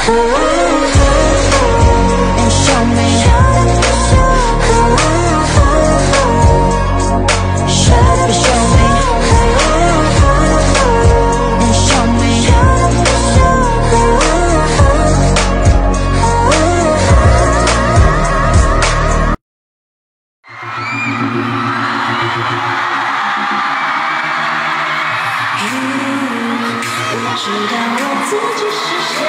and show me. Shut up and show me. And show me.我知道我自己是谁，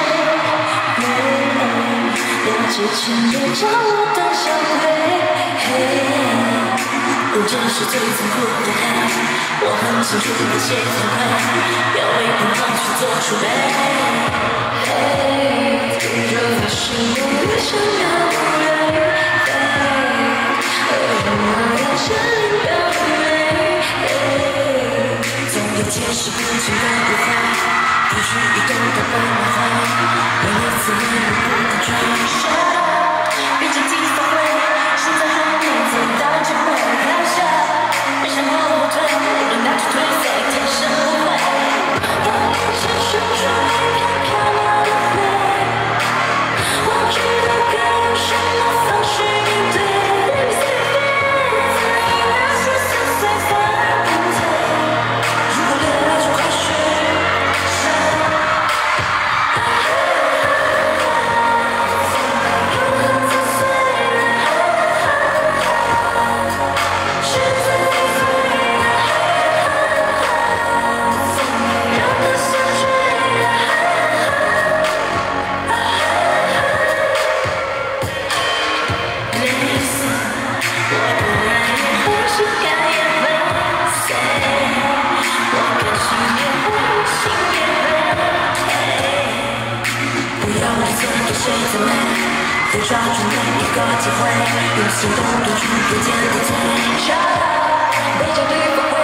了解前别叫我胆小鬼。这是最残酷的黑，我很清楚那些反馈，要为平常去做储备。越发是我越想要累，我要向你表白。总有天使不停的不坏，不去移动的白马花，每一次我不能追上，毕竟地方会，现在还没走到就会留下，别想后退，人家去推飞，天生不会。我不想去追看漂亮的美，我知道该用什么方式应对。如果流泪就快睡。得抓住每一个机会，用行动堵住不见的嘴。被焦虑包围。